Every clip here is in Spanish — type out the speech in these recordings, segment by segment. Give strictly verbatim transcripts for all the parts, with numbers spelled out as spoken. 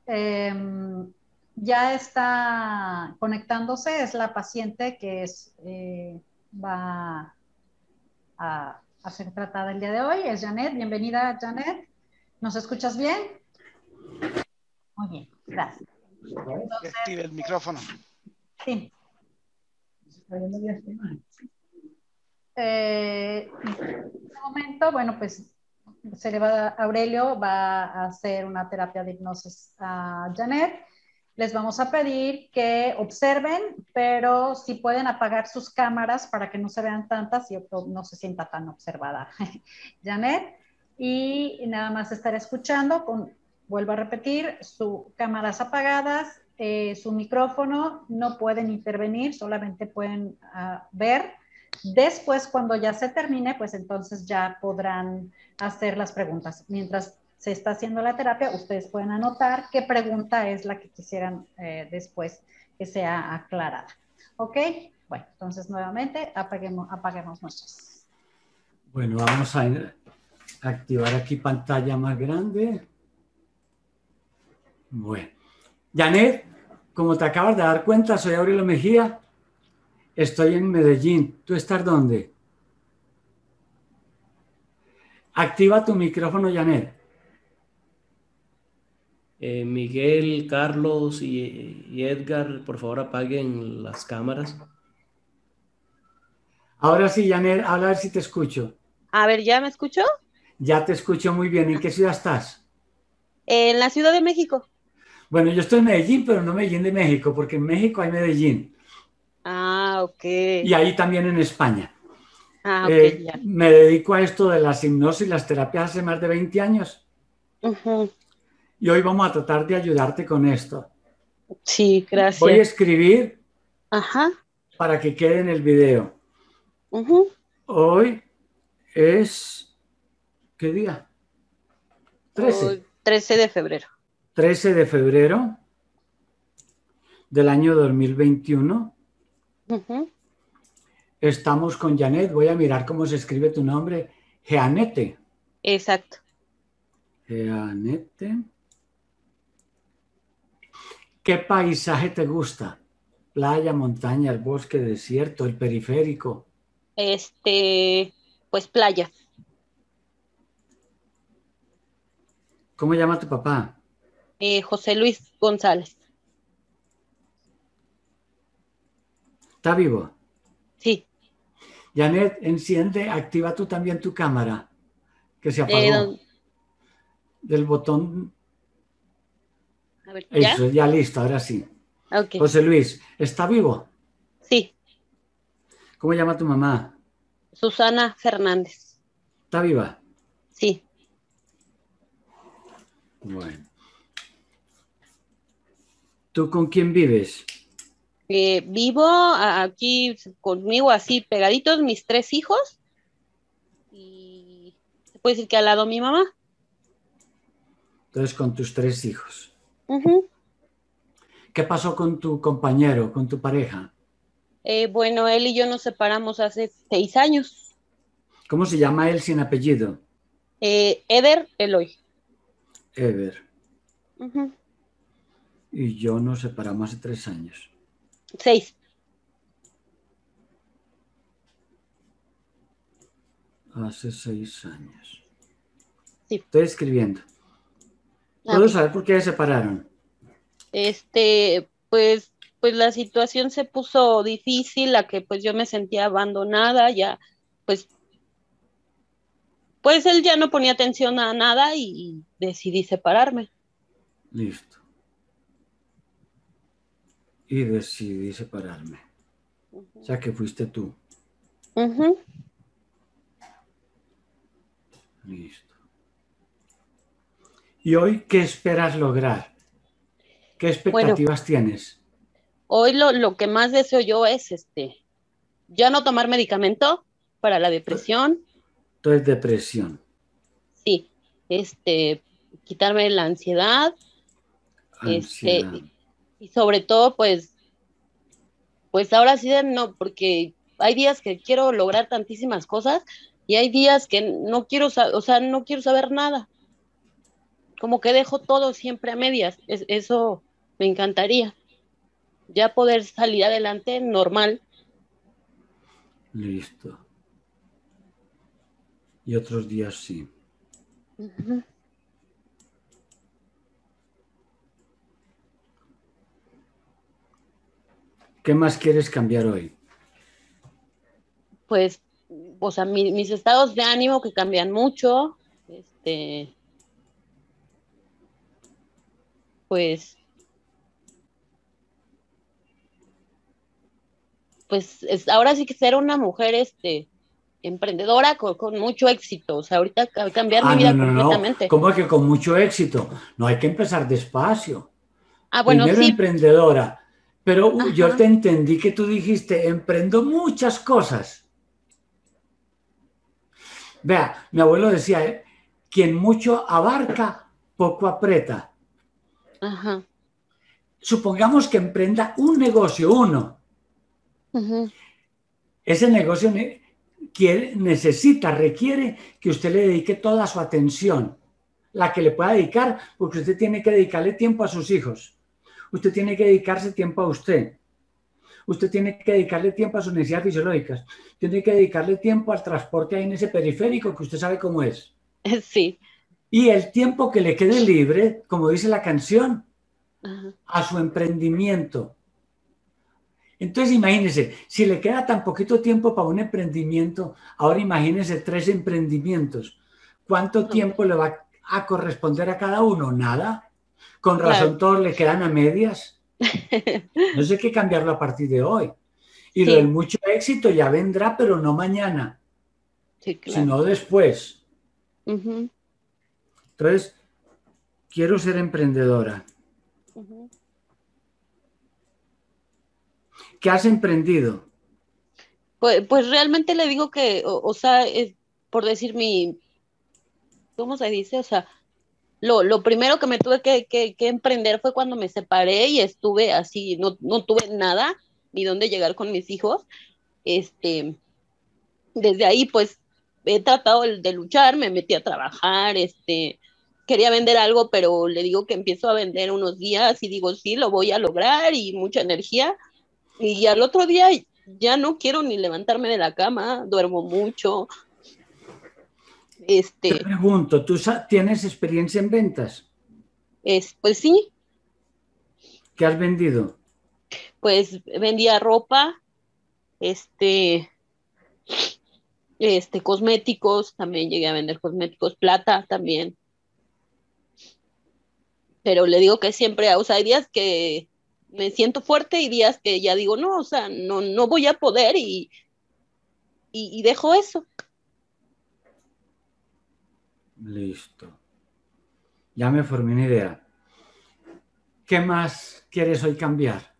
eh, ya está conectándose, es la paciente que es, eh, va a, a ser tratada el día de hoy, es Janet. Bienvenida, Janet. ¿Nos escuchas bien? Muy bien, gracias. Que active el micrófono. Sí. Eh, en este momento, bueno, pues se le va, Aurelio va a hacer una terapia de hipnosis a Janet. Les vamos a pedir que observen, pero si pueden apagar sus cámaras para que no se vean tantas y no se sienta tan observada Janet. Y nada más estar escuchando, con, vuelvo a repetir, sus cámaras apagadas, eh, su micrófono, no pueden intervenir, solamente pueden uh, ver. Después, cuando ya se termine, pues entonces ya podrán hacer las preguntas. Mientras se está haciendo la terapia, ustedes pueden anotar qué pregunta es la que quisieran eh, después que sea aclarada. ¿Ok? Bueno, entonces nuevamente apaguemos, apaguemos nuestras. Bueno, vamos a activar aquí pantalla más grande. Bueno. Janet, como te acabas de dar cuenta, soy Aurelio Mejía. Estoy en Medellín. ¿Tú estás dónde? Activa tu micrófono, Janet. Eh, Miguel, Carlos y, y Edgar, por favor apaguen las cámaras. Ahora sí, Janet, habla a ver si te escucho. A ver, ¿ya me escuchó? Ya te escucho muy bien. ¿En qué ciudad estás? En la Ciudad de México. Bueno, yo estoy en Medellín, pero no Medellín de México, porque en México hay Medellín. Ah, ok. Y ahí también en España. Ah, ok, eh, ya. Me dedico a esto de las hipnosis y las terapias hace más de veinte años. Uh-huh. Y hoy vamos a tratar de ayudarte con esto. Sí, gracias. Voy a escribir Ajá. para que quede en el video. Uh-huh. Hoy es... ¿Qué día? trece. Hoy, trece de febrero. trece de febrero del año dos mil veintiuno. Uh-huh. Estamos con Janet. Voy a mirar cómo se escribe tu nombre. Jeanette. Exacto. Jeanette. ¿Qué paisaje te gusta? Playa, montaña, el bosque, desierto, el periférico. Este, pues playa. ¿Cómo llama tu papá? Eh, José Luis González. ¿Está vivo? Sí. Janet, enciende, activa tú también tu cámara, que se apagó. Eh, don... Del botón. A ver, ¿ya? Eso, ya listo, ahora sí. Okay. José Luis, ¿está vivo? Sí. ¿Cómo llama tu mamá? Susana Fernández. ¿Está viva? Sí. Bueno. ¿Tú con quién vives? Eh, vivo aquí conmigo así pegaditos mis tres hijos y se puede decir que al lado mi mamá. Entonces con tus tres hijos. Uh-huh. ¿Qué pasó con tu compañero, con tu pareja? Eh, bueno, él y yo nos separamos hace seis años. ¿Cómo se llama él sin apellido? Eh, Eder Eloy. Ever. Uh-huh. Y yo nos separamos hace tres años. Seis. Hace seis años. Sí. Estoy escribiendo. ¿Puedo okay. saber por qué se separaron? Este, pues, pues la situación se puso difícil, la que pues yo me sentía abandonada, ya, pues, pues él ya no ponía atención a nada y decidí separarme. Listo. Y decidí separarme. Uh-huh. O sea que fuiste tú. Uh-huh. Listo. ¿Y hoy qué esperas lograr? ¿Qué expectativas bueno, tienes? Hoy lo, lo que más deseo yo es este, ya no tomar medicamento para la depresión. Entonces, depresión. Sí, este, quitarme la ansiedad. Ansiedad. Este, y sobre todo, pues, pues ahora sí no, porque hay días que quiero lograr tantísimas cosas y hay días que no quiero, o sea, no quiero saber nada. como que dejo todo siempre a medias. Es, eso me encantaría. Ya poder salir adelante normal. Listo. Y otros días sí. Uh-huh. ¿Qué más quieres cambiar hoy? Pues, o sea, mi, mis estados de ánimo que cambian mucho, este, pues, pues es, ahora sí que ser una mujer, este, emprendedora con, con mucho éxito, o sea, ahorita ca- cambiar mi Ah, no, vida no, no. completamente. ¿Cómo que con mucho éxito? No, hay que empezar despacio. Ah, bueno, Primero sí, emprendedora. Pero uh, yo ajá, te entendí que tú dijiste, emprendo muchas cosas. Vea, mi abuelo decía, eh, quien mucho abarca, poco aprieta. ajá, Supongamos que emprenda un negocio, uno. uh-huh. Ese negocio ne quiere, necesita, requiere que usted le dedique toda su atención, la que le pueda dedicar, porque usted tiene que dedicarle tiempo a sus hijos. Usted tiene que dedicarse tiempo a usted. Usted tiene que dedicarle tiempo a sus necesidades fisiológicas. Tiene que dedicarle tiempo al transporte ahí en ese periférico que usted sabe cómo es. Sí, Y el tiempo que le quede libre, como dice la canción, ajá. a su emprendimiento. Entonces imagínese, si le queda tan poquito tiempo para un emprendimiento, ahora imagínese tres emprendimientos. ¿Cuánto No, tiempo le va a corresponder a cada uno? Nada. Con claro. razón todos le quedan a medias. No sé qué cambiarlo a partir de hoy. Y lo del Sí, mucho éxito ya vendrá, pero no mañana, sí, claro. sino después. Uh-huh, Entonces, quiero ser emprendedora. uh-huh. ¿Qué has emprendido? Pues, pues realmente le digo que, o, o sea, es, por decir mi, ¿cómo se dice? O sea, Lo, lo primero que me tuve que, que, que emprender fue cuando me separé y estuve así, no, no tuve nada ni dónde llegar con mis hijos. Este, desde ahí, pues, he tratado de, de luchar, me metí a trabajar, este, quería vender algo, pero le digo que empiezo a vender unos días y digo, sí, lo voy a lograr y mucha energía. Y al otro día ya no quiero ni levantarme de la cama, duermo mucho. Te Este, pregunto, ¿tú tienes experiencia en ventas? es, pues sí, ¿Qué has vendido? pues vendía ropa, este, este, cosméticos, también llegué a vender cosméticos, plata también, pero le digo que siempre, o sea, hay días que me siento fuerte y días que ya digo, no, o sea, no, no voy a poder y, y, y dejo eso. Listo. Ya me formé una idea. ¿Qué más quieres hoy cambiar?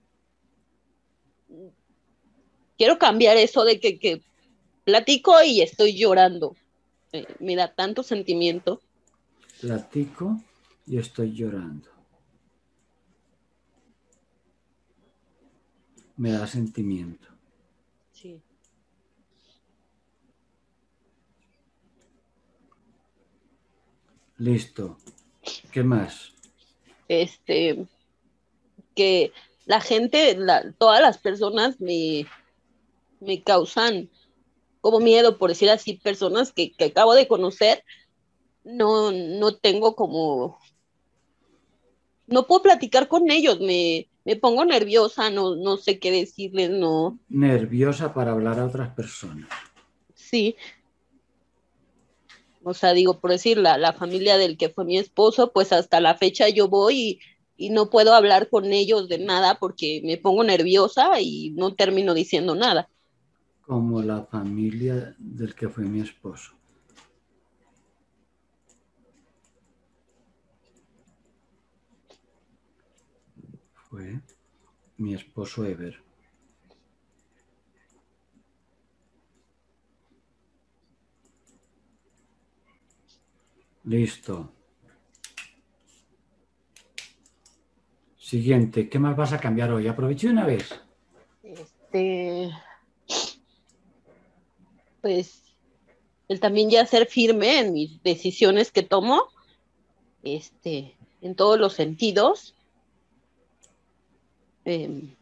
Quiero cambiar eso de que, que platico y estoy llorando. Eh, me da tanto sentimiento. Platico y estoy llorando. Me da sentimiento. Sí. Listo. ¿Qué más? Este, que la gente, la, todas las personas me, me causan como miedo, por decir así, personas que, que acabo de conocer, no, no tengo como, no puedo platicar con ellos, me, me pongo nerviosa, no, no sé qué decirles, no, Nerviosa para hablar a otras personas. sí, o sea, digo, por decir, la, la familia del que fue mi esposo, pues hasta la fecha yo voy y, y no puedo hablar con ellos de nada porque me pongo nerviosa y no termino diciendo nada. Como la familia del que fue mi esposo. Fue mi esposo Ever. Listo. Siguiente. ¿Qué más vas a cambiar hoy? Aproveché una vez. Este, pues el también ya ser firme en mis decisiones que tomo, este, en todos los sentidos. Eh,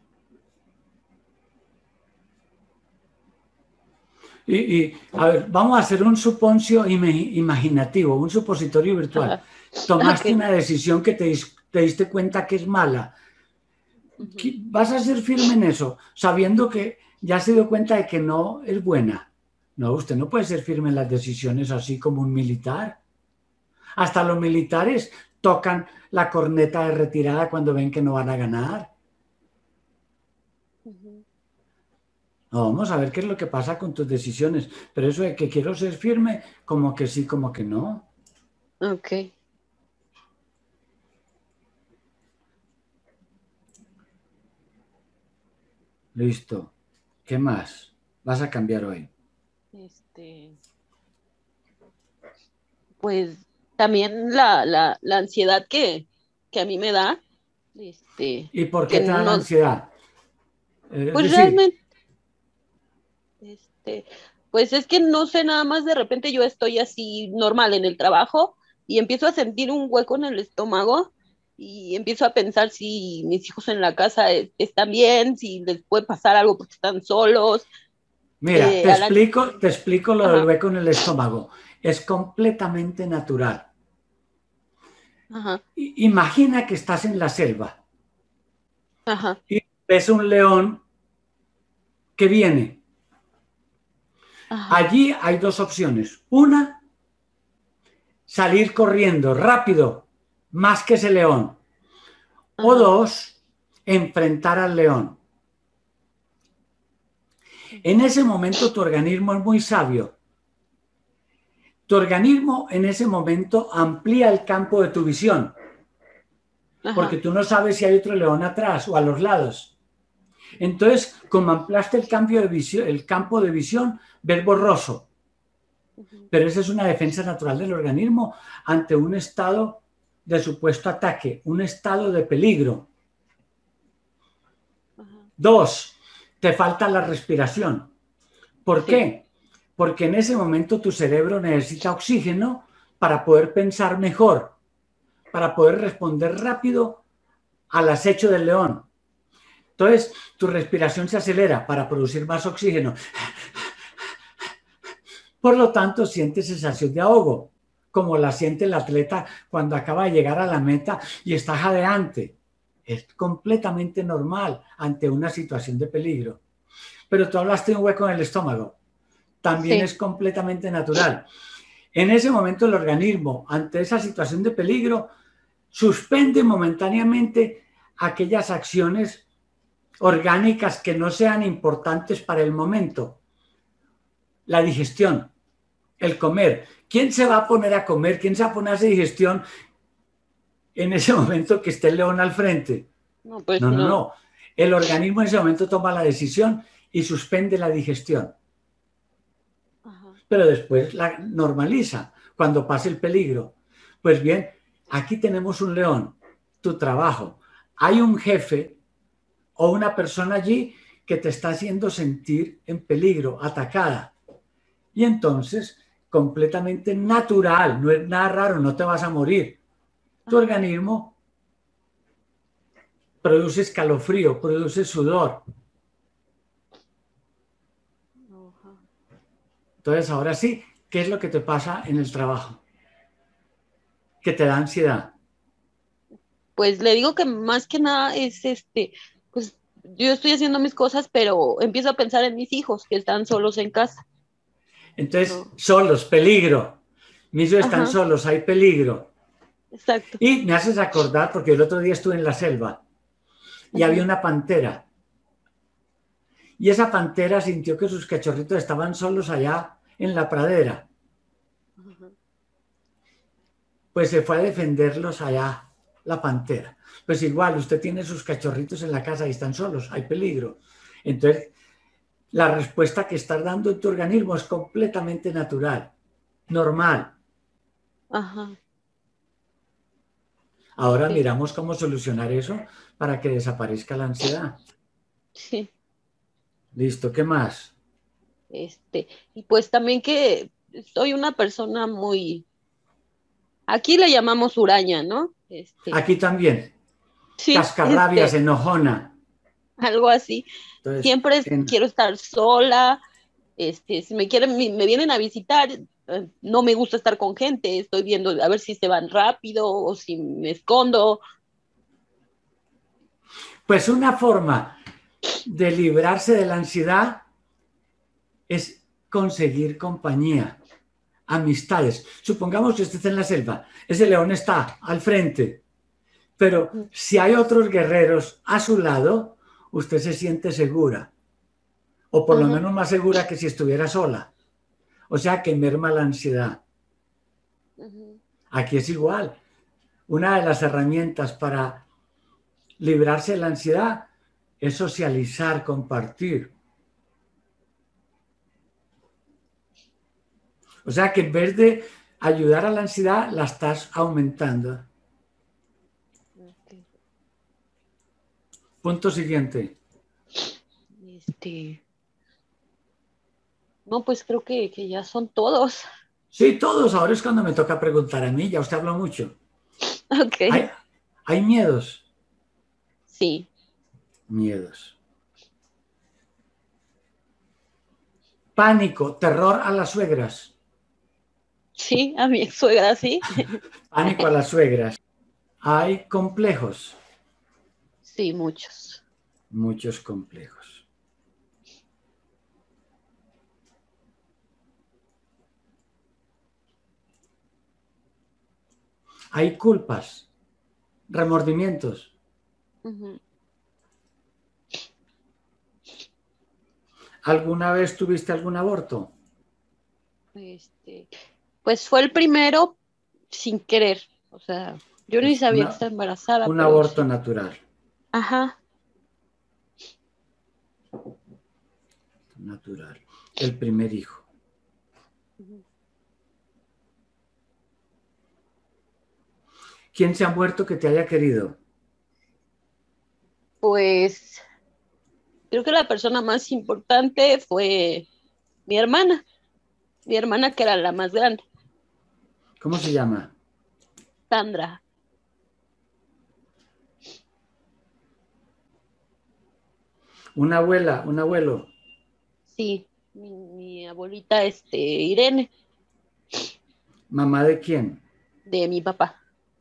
Y, y, a ver, vamos a hacer un suponcio imaginativo, un supositorio virtual. Ajá. Tomaste Ok. una decisión que te, dis- te diste cuenta que es mala. Ujú. ¿Vas a ser firme en eso, sabiendo que ya se dio cuenta de que no es buena? No, usted no puede ser firme en las decisiones así como un militar. Hasta los militares tocan la corneta de retirada cuando ven que no van a ganar. Ujú. No, vamos a ver qué es lo que pasa con tus decisiones. Pero eso de que quiero ser firme, como que sí, como que no. Ok. Listo. ¿Qué más vas a cambiar hoy? Este, pues también la, la, la ansiedad que, que a mí me da, este, ¿Y por que qué te da la no, ansiedad? Eh, Es pues decir, realmente, este, pues es que no sé, nada más de repente yo estoy así normal en el trabajo y empiezo a sentir un hueco en el estómago y empiezo a pensar si mis hijos en la casa eh, están bien, si les puede pasar algo porque están solos. mira, te Eh, a la- explico, te explico lo del Ajá, hueco en el estómago. Es completamente natural. ajá, I- Imagina que estás en la selva ajá, y ves un león que viene. ajá, Allí hay dos opciones. Una, salir corriendo rápido, más que ese león. O ajá, dos, enfrentar al león. En ese momento tu organismo es muy sabio. Tu organismo en ese momento amplía el campo de tu visión, porque ajá, tú no sabes si hay otro león atrás o a los lados. Entonces, como ampliaste el, cambio de visión, el campo de visión, ves borroso. ujú, Pero esa es una defensa natural del organismo ante un estado de supuesto ataque, un estado de peligro. ajá, Dos, te falta la respiración. ¿Por sí, qué? Porque en ese momento tu cerebro necesita oxígeno para poder pensar mejor, para poder responder rápido al acecho del león. Entonces, tu respiración se acelera para producir más oxígeno. Por lo tanto, sientes sensación de ahogo, como la siente el atleta cuando acaba de llegar a la meta y está jadeante. Es completamente normal ante una situación de peligro. Pero tú hablaste de un hueco en el estómago. También sí, es completamente natural. En ese momento el organismo, ante esa situación de peligro, suspende momentáneamente aquellas acciones orgánicas que no sean importantes para el momento. La digestión, el comer. ¿Quién se va a poner a comer? ¿Quién se va a poner a hacer digestión en ese momento que esté el león al frente? no, pues No, no, no, no. El organismo en ese momento toma la decisión y suspende la digestión. ajá, Pero después la normaliza cuando pase el peligro. Pues bien, aquí tenemos un león, tu trabajo. Hay un jefe o una persona allí que te está haciendo sentir en peligro, atacada. Y entonces, completamente natural, no es nada raro, no te vas a morir. Tu ajá, organismo produce escalofrío, produce sudor. ajá. Entonces, ahora sí, ¿qué es lo que te pasa en el trabajo? Que te da ansiedad. Pues le digo que más que nada es este, pues yo estoy haciendo mis cosas, pero empiezo a pensar en mis hijos que están solos en casa, Entonces, ¿no? solos, peligro. Mis hijos están Ajá, solos, hay peligro. exacto. Y me haces acordar, porque el otro día estuve en la selva y había Ujú, una pantera. Y esa pantera sintió que sus cachorritos estaban solos allá en la pradera. ajá, Pues se fue a defenderlos allá, la pantera. Pues igual, usted tiene sus cachorritos en la casa y están solos, hay peligro. Entonces, la respuesta que estás dando en tu organismo es completamente natural, normal. ajá, Ahora ok, miramos cómo solucionar eso para que desaparezca la ansiedad. sí. Listo, ¿qué más? Este, y pues también que soy una persona muy Aquí le llamamos huraña, ¿no? Este, Aquí también. sí, Cascarrabias, este, enojona. algo así. Entonces, Siempre es- en- quiero estar sola. Este, si me quieren, me, me vienen a visitar, eh, no me gusta estar con gente. Estoy viendo a ver si se van rápido o si me escondo. pues una forma de librarse de la ansiedad es conseguir compañía, amistades. Supongamos que usted está en la selva, ese león está al frente, pero si hay otros guerreros a su lado, usted se siente segura, o por lo Ajá. menos más segura que si estuviera sola. O sea que merma la ansiedad. Ujú. Aquí es igual. Una de las herramientas para librarse de la ansiedad es socializar, compartir. O sea que en vez de ayudar a la ansiedad, la estás aumentando. Ok. Punto siguiente. Este, no, pues creo que, que ya son todos. Sí, todos. Ahora es cuando me toca preguntar a mí. Ya usted habló mucho. Ok. ¿Hay, hay miedos? Sí. Miedos. Pánico, terror a las suegras. Sí, a mi ex suegra, sí. Pánico a las suegras. Hay complejos. Sí, muchos. Muchos complejos. Hay culpas, remordimientos. Ujú. ¿Alguna vez tuviste algún aborto? Este, pues fue el primero sin querer. O sea, yo ni Pues sabía que una- estaba embarazada, un pero aborto sí. natural. Ajá. Natural. El primer hijo. Ujú. ¿Quién se ha muerto que te haya querido? Pues creo que la persona más importante fue mi hermana. Mi hermana que era la más grande, ¿Cómo se llama? Sandra. Una abuela, un abuelo. Sí, mi, mi abuelita, este, Irene, ¿Mamá de quién? de mi papá.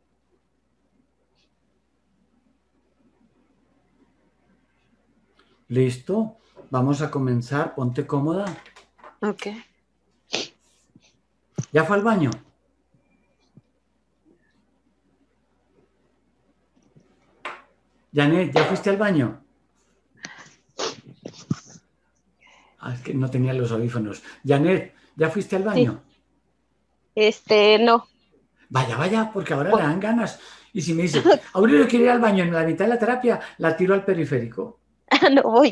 ¿Listo? Vamos a comenzar. Ponte cómoda. Ok. ¿Ya fue al baño? Janet, ¿ya fuiste al baño? Ah, es que no tenía los audífonos. Janet, ¿ya fuiste al baño? Este, no. Vaya, vaya, porque ahora le Bueno, dan ganas. Y si me dice, Aurelio quiere ir al baño en la mitad de la terapia, la tiro al periférico. no voy.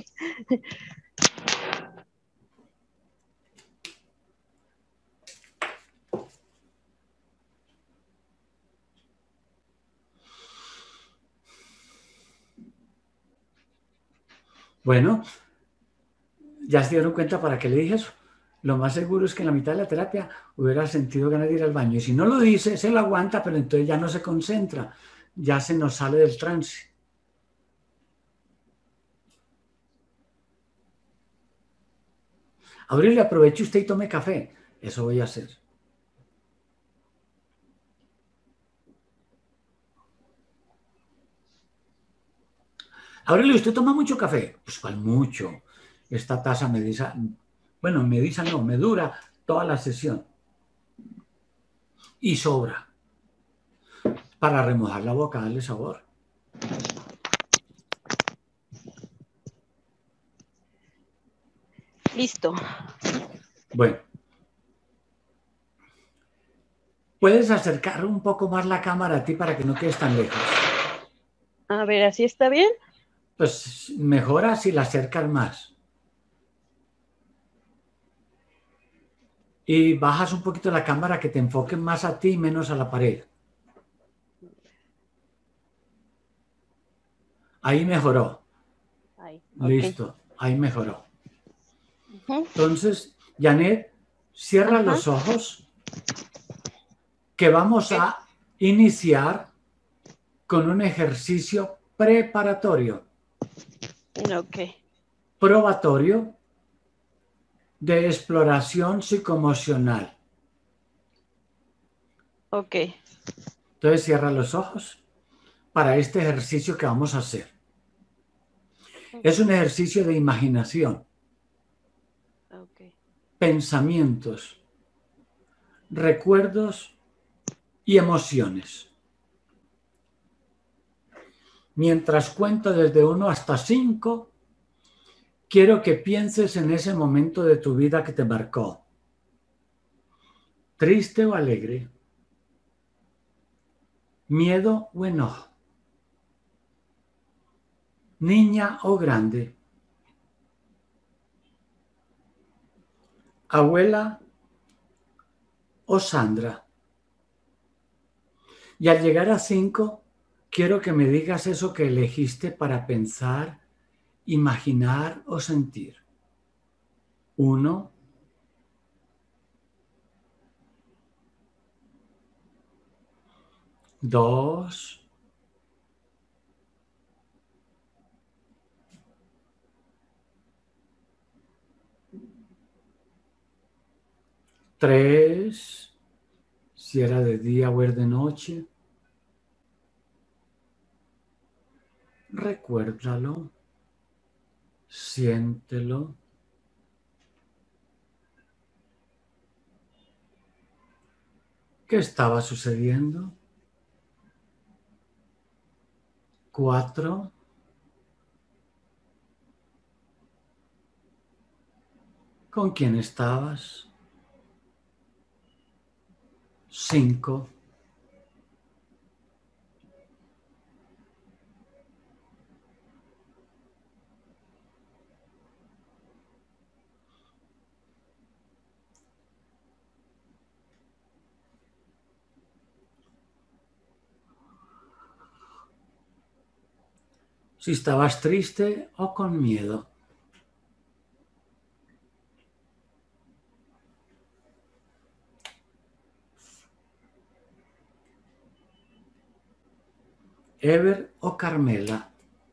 Bueno, ya se dieron cuenta para qué le dije eso. Lo más seguro es que en la mitad de la terapia hubiera sentido ganas de ir al baño. Y si no lo dice, se lo aguanta, pero entonces ya no se concentra, ya se nos sale del trance. Aurelio, aproveche usted y tome café. Eso voy a hacer. Aurelio, ¿usted toma mucho café? Pues cuál mucho. Esta taza me dice, bueno, me dice no, me dura toda la sesión. Y sobra. Para remojar la boca, darle sabor. Listo. Bueno. ¿Puedes acercar un poco más la cámara a ti para que no quedes tan lejos? A ver, ¿así está bien? Pues mejora si la acercas más. Y bajas un poquito la cámara que te enfoque más a ti y menos a la pared. Ahí mejoró. Ahí, ok. Listo, ahí mejoró. Ujú. Entonces, Janet, cierra Ajá. los ojos que vamos Ok. a iniciar con un ejercicio preparatorio, Ok. probatorio, de exploración psicoemocional. Ok. Entonces cierra los ojos para este ejercicio que vamos a hacer. Es un ejercicio de imaginación, Ok. pensamientos, recuerdos y emociones. Mientras cuento desde uno hasta cinco, quiero que pienses en ese momento de tu vida que te marcó. Triste o alegre, miedo o enojo, niña o grande, abuela o Sandra. Y al llegar a cinco, quiero que me digas eso que elegiste para pensar, imaginar o sentir. Uno, dos, tres, si era de día o era de noche. Recuérdalo, siéntelo. ¿Qué estaba sucediendo? Cuatro. ¿Con quién estabas? Cinco. Si estabas triste o con miedo. Ever o Carmela.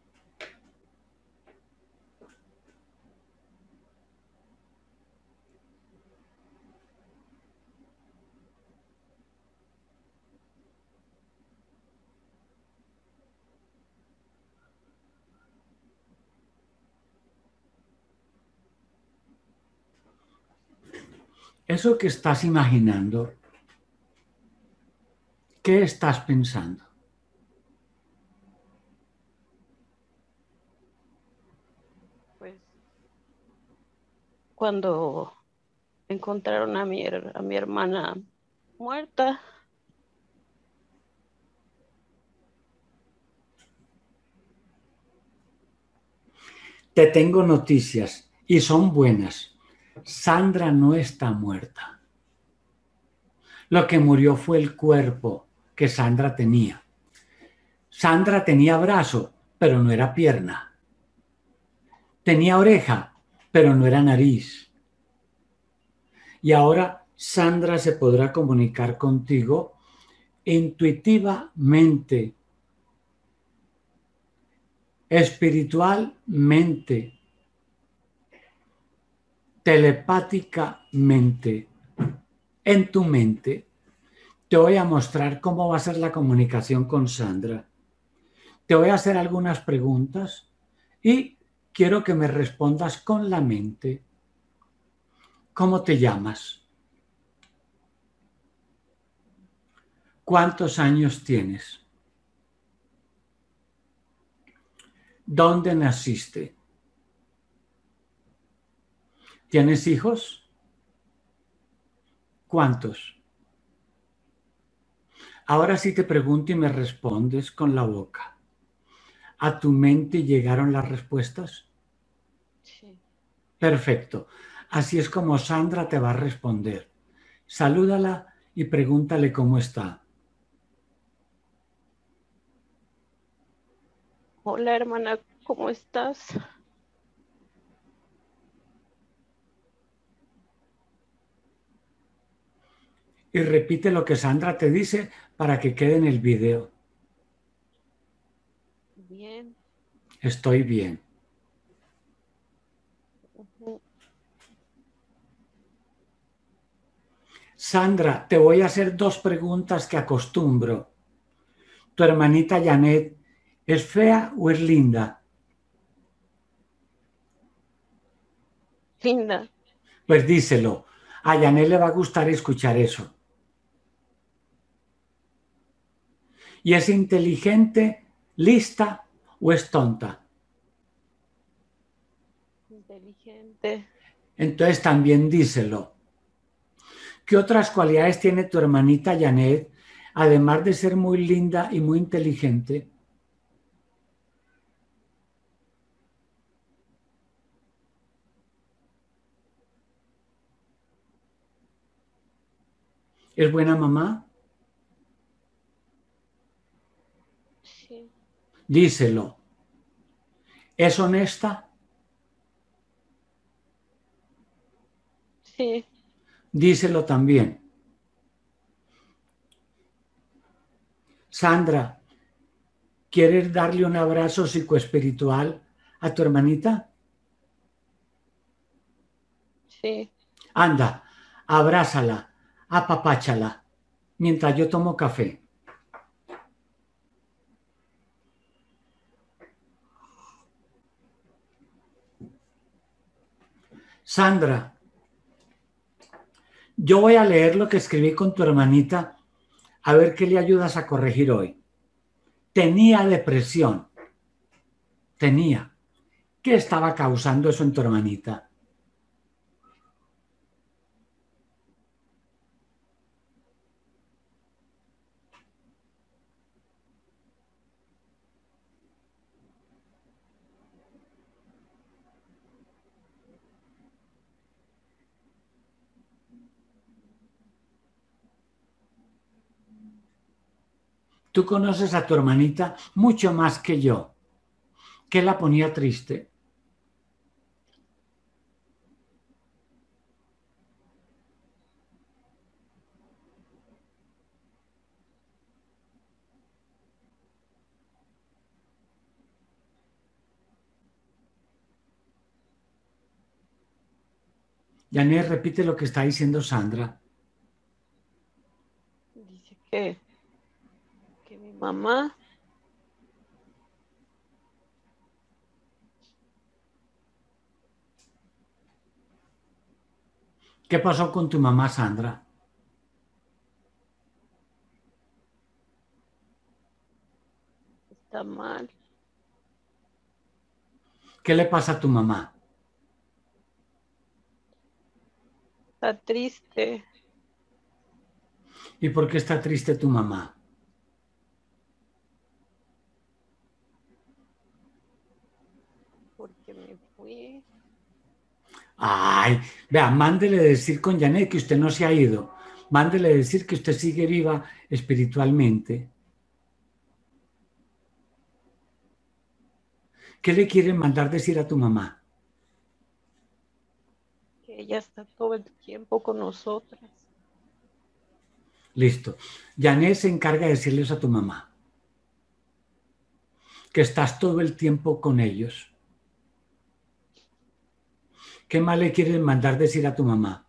Eso que estás imaginando, ¿qué estás pensando? Pues cuando encontraron a mi, her- a mi hermana muerta. Te tengo noticias y son buenas. Sandra no está muerta. Lo que murió fue el cuerpo que Sandra tenía. Sandra tenía brazo, pero no era pierna. Tenía oreja, pero no era nariz. Y ahora Sandra se podrá comunicar contigo intuitivamente, espiritualmente, telepáticamente, en tu mente. Te voy a mostrar cómo va a ser la comunicación con Sandra. Te voy a hacer algunas preguntas y quiero que me respondas con la mente. ¿Cómo te llamas? ¿Cuántos años tienes? ¿Dónde naciste? ¿Tienes hijos? ¿Cuántos? Ahora sí te pregunto y me respondes con la boca. ¿A tu mente llegaron las respuestas? Sí. Perfecto. Así es como Sandra te va a responder. Salúdala y pregúntale cómo está. Hola hermana, ¿cómo estás? y repite lo que Sandra te dice para que quede en el video. Bien. Estoy bien. Ujú. Sandra, te voy a hacer dos preguntas que acostumbro. ¿Tu hermanita Janet es fea o es linda? Linda. Pues díselo. A Janet le va a gustar escuchar eso. ¿Y es inteligente, lista o es tonta? Inteligente. Entonces también díselo. ¿Qué otras cualidades tiene tu hermanita Janet, además de ser muy linda y muy inteligente? ¿Es buena mamá? Sí. Díselo. ¿Es honesta? Sí. Díselo también. Sandra, ¿quieres darle un abrazo psicoespiritual a tu hermanita? Sí. Anda, abrázala, apapáchala, mientras yo tomo café. Sandra, yo voy a leer lo que escribí con tu hermanita, a ver qué le ayudas a corregir hoy. Tenía depresión. Tenía. ¿Qué estaba causando eso en tu hermanita? Tú conoces a tu hermanita mucho más que yo. ¿Qué la ponía triste? Janet, repite lo que está diciendo Sandra. Dice que, que mi mamá ¿Qué pasó con tu mamá, Sandra? está mal. ¿Qué le pasa a tu mamá? Está triste. ¿Y por qué está triste tu mamá? Porque me fui. Ay, vea, mándele decir con Janet que usted no se ha ido. Mándele decir que usted sigue viva espiritualmente. ¿Qué le quieren mandar decir a tu mamá? Que ella está todo el tiempo con nosotras. Listo. Janet se encarga de decirles a tu mamá que estás todo el tiempo con ellos. ¿Qué más le quieren mandar decir a tu mamá?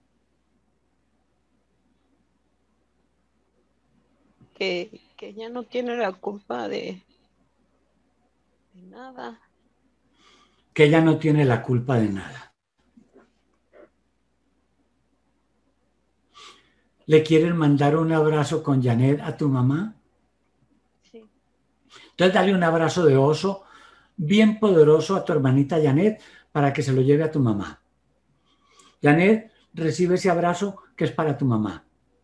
Que, que ella no tiene la culpa de, de nada. Que ella no tiene la culpa de nada. ¿Le quieren mandar un abrazo con Janet a tu mamá? Sí. Entonces dale un abrazo de oso bien poderoso a tu hermanita Janet para que se lo lleve a tu mamá. Janet, recibe ese abrazo que es para tu mamá.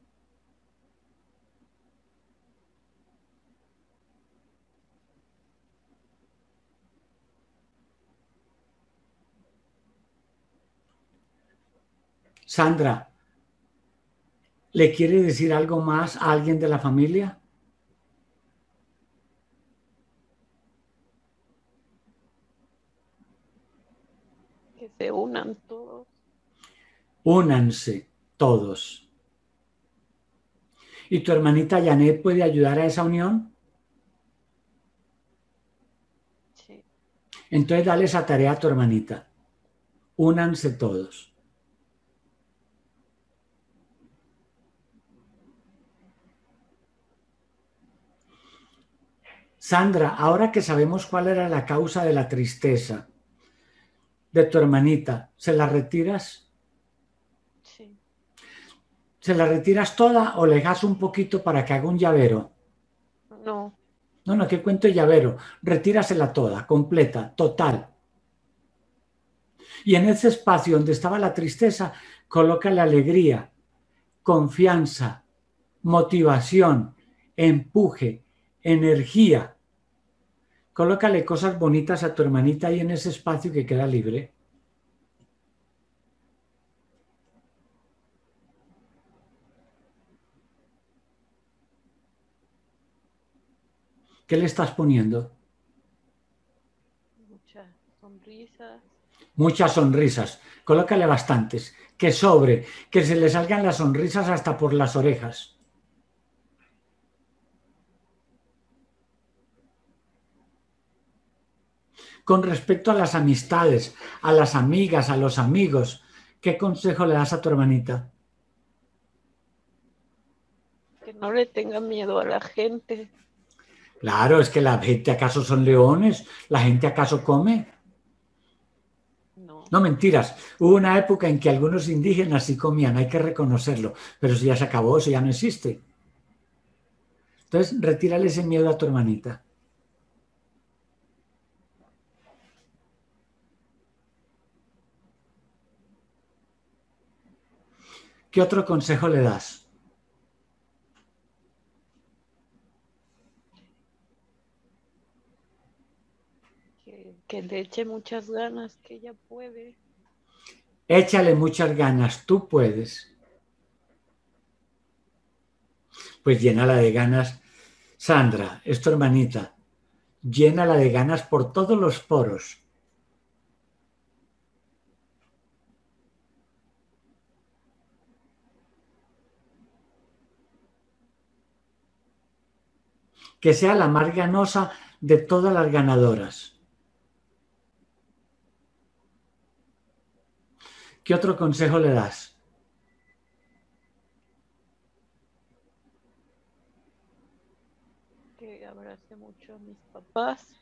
Sandra, ¿le quiere decir algo más a alguien de la familia? Que se unan todos. Únanse todos. ¿Y tu hermanita Janet puede ayudar a esa unión? Sí. Entonces dale esa tarea a tu hermanita. Únanse todos. Sandra, ahora que sabemos cuál era la causa de la tristeza de tu hermanita, ¿se la retiras? Sí. ¿Se la retiras toda o le dejas un poquito para que haga un llavero? No. No, no, ¿qué cuento de llavero? Retírasela toda, completa, total. Y en ese espacio donde estaba la tristeza, colócale alegría, confianza, motivación, empuje, energía. Colócale cosas bonitas a tu hermanita ahí en ese espacio que queda libre. ¿Qué le estás poniendo? Muchas sonrisas. Muchas sonrisas. Colócale bastantes. Que sobre, que se le salgan las sonrisas hasta por las orejas. Con respecto a las amistades, a las amigas, a los amigos, ¿qué consejo le das a tu hermanita? Que no le tenga miedo a la gente. Claro, es que la gente acaso son leones, la gente acaso come. No. No, mentiras. Hubo una época en que algunos indígenas sí comían, hay que reconocerlo, pero eso ya se acabó, eso ya no existe. Entonces, retírale ese miedo a tu hermanita. ¿Qué otro consejo le das? Que, que le eche muchas ganas, que ella puede. Échale muchas ganas, tú puedes. Pues llénala de ganas. Sandra, es tu hermanita. Llénala de ganas por todos los poros. Que sea la más ganosa de todas las ganadoras. ¿Qué otro consejo le das? Que abrace mucho a mis papás.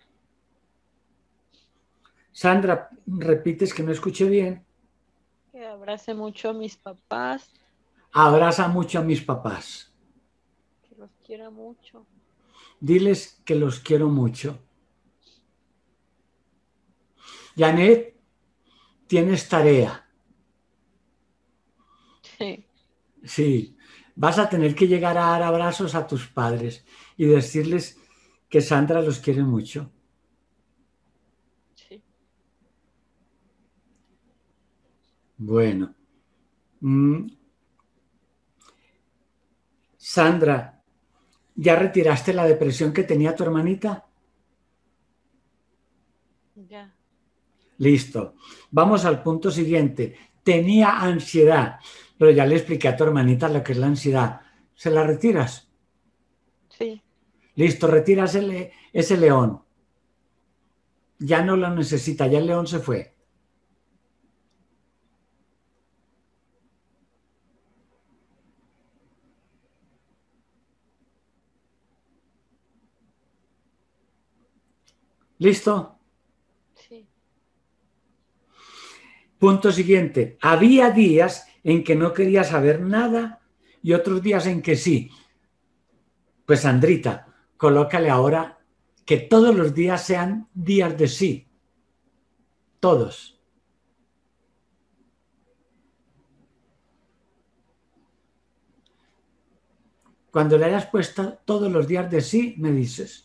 Sandra, repites que no escuché bien. Que abrace mucho a mis papás. Abraza mucho a mis papás. Que los quiera mucho. Diles que los quiero mucho. Janet, tienes tarea. Sí. Sí, vas a tener que llegar a dar abrazos a tus padres y decirles que Sandra los quiere mucho. Sí. Bueno. Mm. Sandra, ¿ya retiraste la depresión que tenía tu hermanita? Ya. Listo. Vamos al punto siguiente. Tenía ansiedad, pero ya le expliqué a tu hermanita lo que es la ansiedad. ¿Se la retiras? Sí. Listo, retiras ese, ese león. Ya no lo necesita, ya el león se fue. ¿Listo? Sí. Punto siguiente. Había días en que no quería saber nada y otros días en que sí. Pues Sandrita, colócale ahora que todos los días sean días de sí. Todos. Cuando le hayas puesto todos los días de sí, me dices.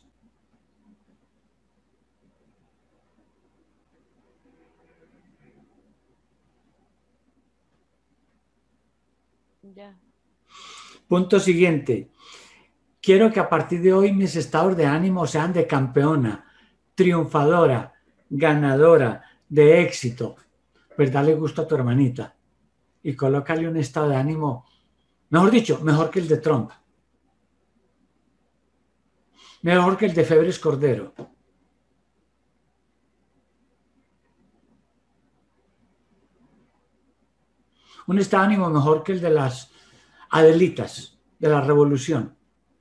Ya. Punto siguiente. Quiero que a partir de hoy mis estados de ánimo sean de campeona, triunfadora, ganadora, de éxito. Pues dale gusto a tu hermanita y colócale un estado de ánimo, mejor dicho, mejor que el de Trump. Mejor que el de Febres Cordero. Un estado de ánimo mejor que el de las Adelitas, de la Revolución.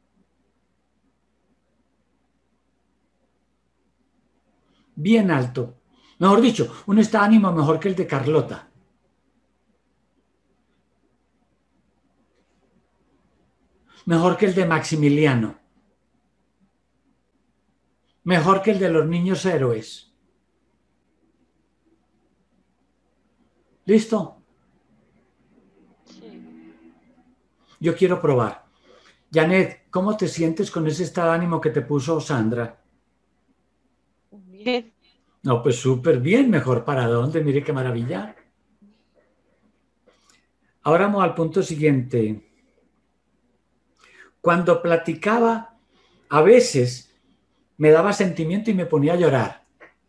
Bien alto. Mejor dicho, un estado de ánimo mejor que el de Carlota. Mejor que el de Maximiliano. Mejor que el de los niños héroes. ¿Listo? Sí. Yo quiero probar. Janet, ¿cómo te sientes con ese estado de ánimo que te puso Sandra? Bien. No, pues súper bien, mejor para dónde, mire qué maravilla. Ahora vamos al punto siguiente. Cuando platicaba, a veces me daba sentimiento y me ponía a llorar.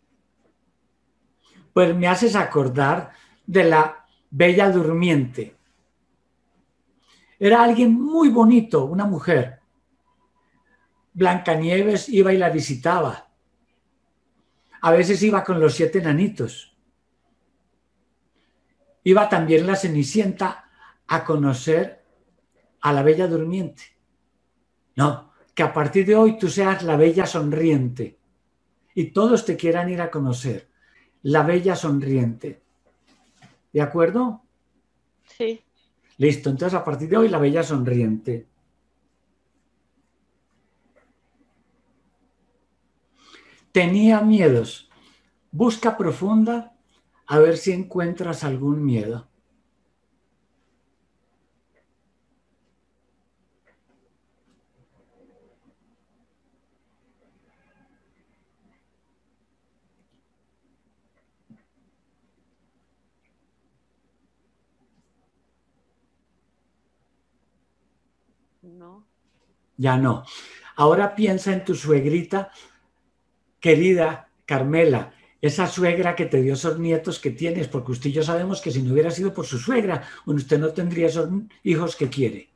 Pues me haces acordar de la Bella Durmiente. Era alguien muy bonito, una mujer. Blancanieves iba y la visitaba. A veces iba con los siete enanitos. Iba también la Cenicienta a conocer a la Bella Durmiente. No, que a partir de hoy tú seas la Bella Sonriente y todos te quieran ir a conocer. La Bella Sonriente. ¿De acuerdo? Sí. Listo, entonces a partir de hoy la Bella Sonriente. Tenía miedos. Busca profunda a ver si encuentras algún miedo. No. Ya no. Ahora piensa en tu suegrita, querida Carmela, esa suegra que te dio esos nietos que tienes, porque usted y yo sabemos que si no hubiera sido por su suegra, bueno, usted no tendría esos hijos que quiere.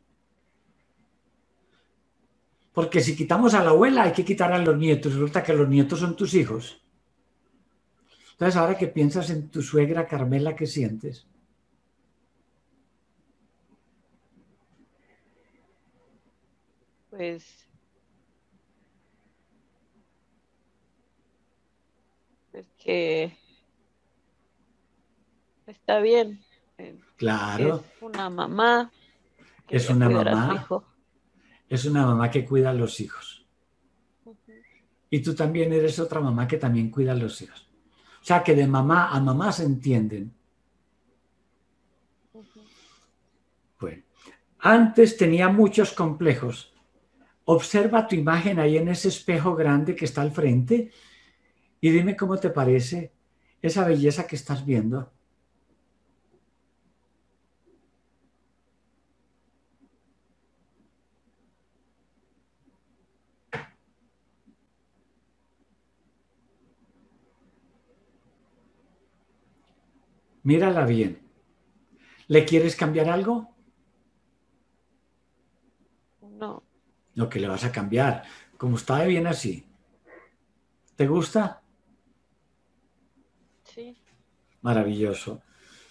Porque si quitamos a la abuela, hay que quitar a los nietos. Resulta que los nietos son tus hijos. Entonces, ahora que piensas en tu suegra Carmela, ¿qué sientes? Pues, es que está bien. eh, Claro, Es una mamá que es debe una cuidar a su mamá, hijo. es una mamá que cuida a los hijos. Ujú. Y tú también eres otra mamá que también cuida a los hijos. O sea, que de mamá a mamá se entienden. Ujú. Bueno, antes tenía muchos complejos. Observa tu imagen ahí en ese espejo grande que está al frente y dime cómo te parece esa belleza que estás viendo. Mírala bien. ¿Le quieres cambiar algo? No. Lo que le vas a cambiar. Como está de bien así. ¿Te gusta? Sí. Maravilloso.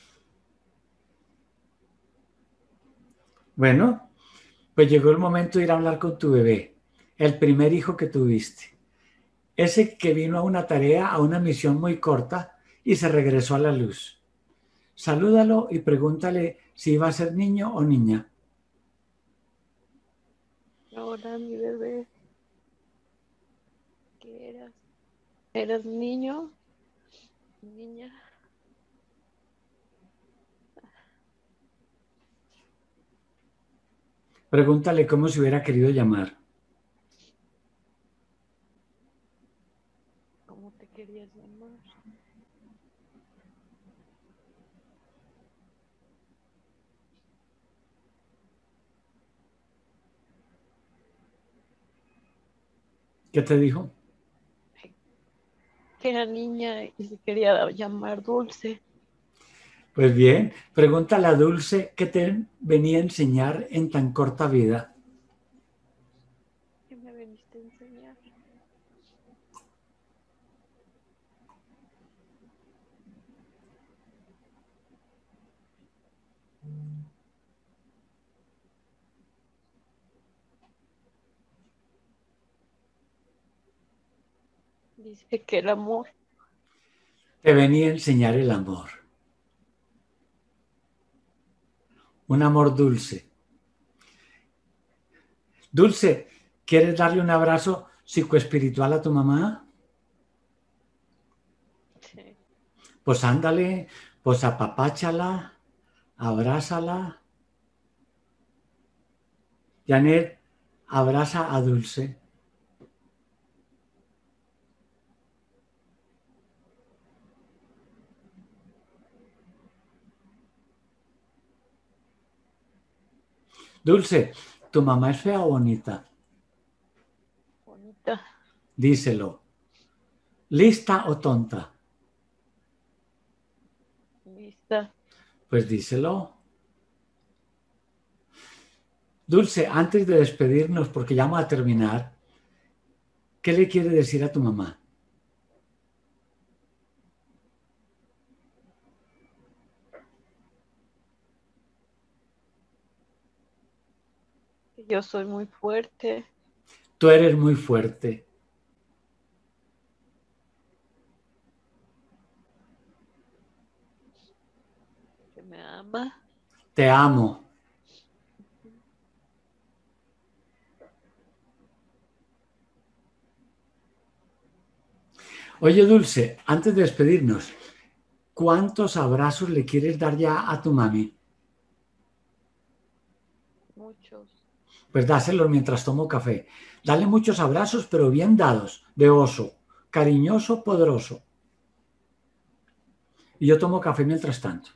Bueno, pues llegó el momento de ir a hablar con tu bebé. El primer hijo que tuviste. Ese que vino a una tarea, a una misión muy corta y se regresó a la luz. Salúdalo y pregúntale si iba a ser niño o niña. Ahora mi bebé, ¿qué eras? ¿Eras niño? Niña. Pregúntale cómo se hubiera querido llamar. ¿Cómo te querías llamar? ¿Qué te dijo? Que era niña y se quería llamar Dulce. Pues bien, pregúntale a Dulce qué te venía a enseñar en tan corta vida. ¿Qué me veniste a enseñar? Dice que el amor. Te venía a enseñar el amor. Un amor dulce. Dulce, ¿quieres darle un abrazo psicoespiritual a tu mamá? Sí. Pues ándale, pues apapáchala, abrázala. Janet, abraza a Dulce. Dulce, ¿tu mamá es fea o bonita? Bonita. Díselo. ¿Lista o tonta? Lista. Pues díselo. Dulce, antes de despedirnos, porque ya vamos a terminar, ¿qué le quiere decir a tu mamá? Yo soy muy fuerte. Tú eres muy fuerte. Que me ama. Te amo. Oye, Dulce, antes de despedirnos, ¿cuántos abrazos le quieres dar ya a tu mami? Muchos. Pues dáselos mientras tomo café. Dale muchos abrazos, pero bien dados, de oso, cariñoso, poderoso. Y yo tomo café mientras tanto.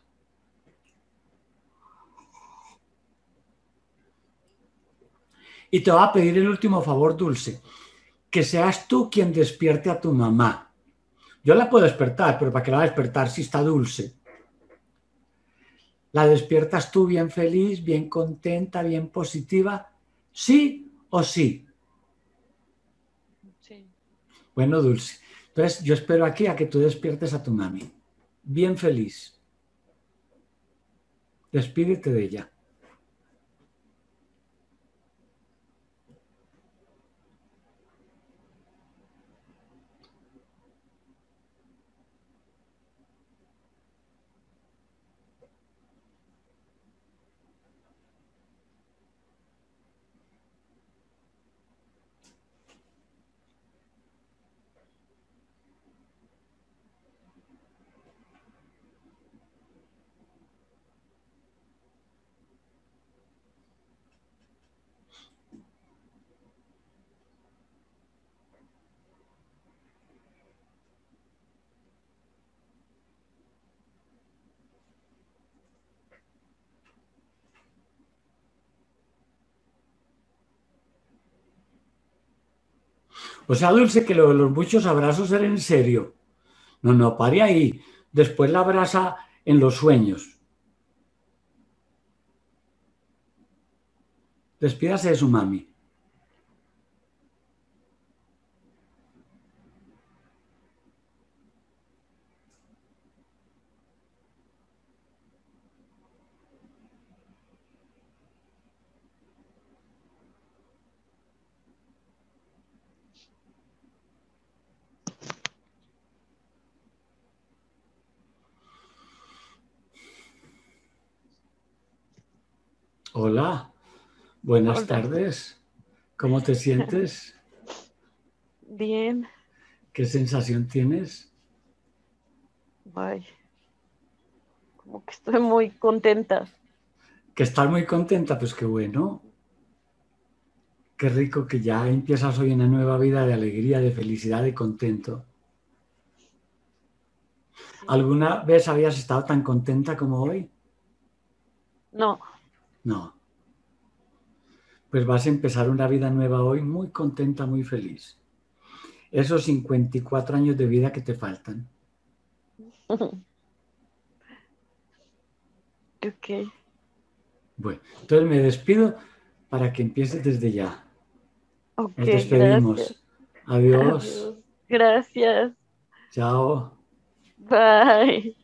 Y te voy a pedir el último favor, Dulce, que seas tú quien despierte a tu mamá. Yo la puedo despertar, pero ¿para qué la va a despertar si está Dulce? La despiertas tú bien feliz, bien contenta, bien positiva, sí o sí. Sí. Bueno, Dulce, entonces yo espero aquí a que tú despiertes a tu mami. Bien feliz. Despídete de ella. O sea, Dulce, que lo de los muchos abrazos era en serio. No, no, pare ahí. Después la abraza en los sueños. Despídase de su mami. Hola, buenas Hola. tardes. ¿Cómo te sientes? Bien. ¿Qué sensación tienes? Ay. Como que estoy muy contenta. Que estás muy contenta, pues qué bueno. Qué rico que ya empiezas hoy una nueva vida de alegría, de felicidad, de contento. Sí. ¿Alguna vez habías estado tan contenta como hoy? No. No. Pues vas a empezar una vida nueva hoy muy contenta, muy feliz. Esos cincuenta y cuatro años de vida que te faltan. Ok. Bueno, entonces me despido para que empieces desde ya. Ok, Nos gracias. despedimos. Adiós. Adiós. Gracias. Chao. Bye.